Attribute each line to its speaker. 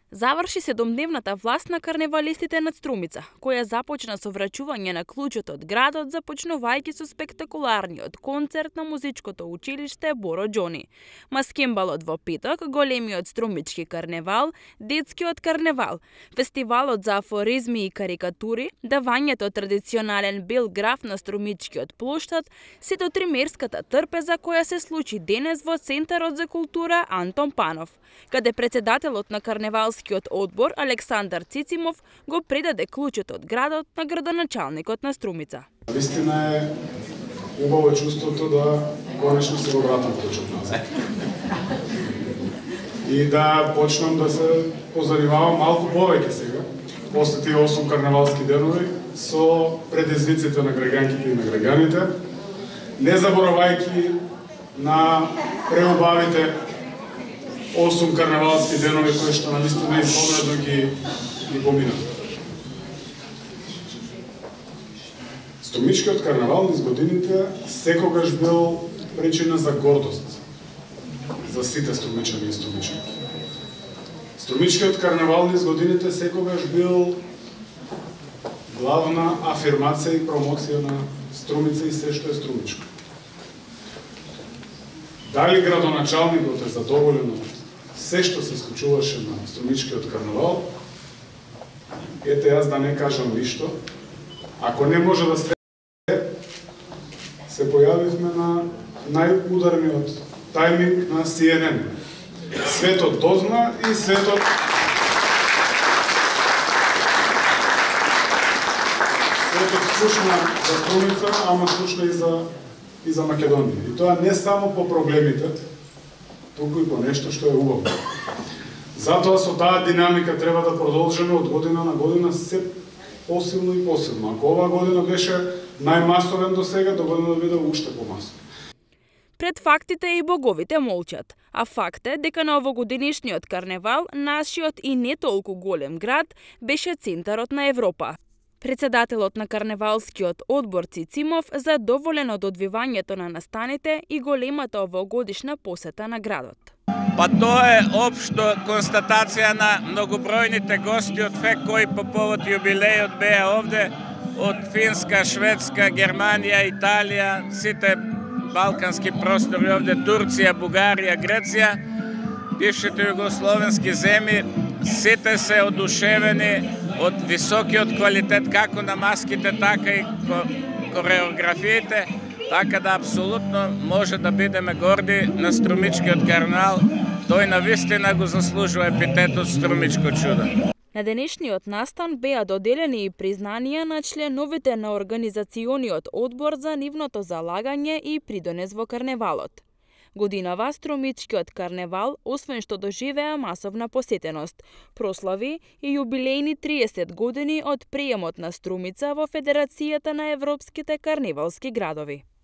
Speaker 1: Заврши 7-дневната власт на карневалистите над Струмица, која започна со врачување на клучот од градот, започнувајќи со спектакуларниот концерт на музичкото училиште Боро Џони, маскембалот во петок, големиот струмички карневал, детскиот карневал, фестивалот за афоризми и карикатури, давањето традиционален бел граф на струмичкиот плоштад, сето тримерската трпеза која се случи денес во Центарот за култура Антон Панов, каде председателот на карневалскиот одбор Александар Цицимов го предаде клучот од градот на градоначалникот на Струмица.
Speaker 2: Вистина е убаво чувството да конечно се го вратам клучот назад. И да почнам да се позанимавам малку повеќе сега, после тие 8 карневалски денови, со предизвиците на граѓанките и на граѓаните, не заборавајќи на преубавите 8 карневалски денови кои што навистина изобредно ги поминат. Струмичкиот карневал низ годините секогаш бил причина за гордост за сите струмичани и струмичанки. Струмичкиот карневал низ годините секогаш бил главна афирмација и промоција на Струмица и се што е струмичко. Дали градоначалникот е задоволен од се што се случуваше на Струмичкиот карневал, ете јас да не кажам ништо. Ако не може да се појавивме на најударниот тајминг на CNN. Светот дозна и светот слушна за Струмица, ама слушна и за Македонија. И тоа не само по проблемите, туку и по нешто што е убаво. Затоа со таа динамика треба да продолжиме од година на година се посилно и посилно. Ако оваа година беше најмасовен до сега, до година да биде уште помасовен.
Speaker 1: Пред фактите и боговите молчат, а факт е дека на овогодинишниот карневал нашиот и не толку голем град беше центарот на Европа. Председателот на карневалскиот одбор Цицимов задоволен од одвивањето на настаните и големата овогодишна посета на градот.
Speaker 3: Па тоа е општо констатација на многобројните гости од ФЕК кои по повод јубилејот беа овде од Финска, Шведска, Германија, Италија, сите балкански простори овде, Турција, Бугарија, Греција, бившите југословенски земји, сите се одушевени од високиот квалитет како на маските, така и кореографиите, така да апсолутно може да бидеме горди на Струмичкиот карневал. Тој навистина го заслужува епитетот Струмичко чудо.
Speaker 1: На денешниот настан беа доделени и признанија на членовите на организациониот одбор за нивното залагање и придонес во карневалот. Годинава Струмичкиот карневал, освен што доживеа масовна посетеност, прослави и јубилејни 30 години од приемот на Струмица во Федерацијата на европските карневалски градови.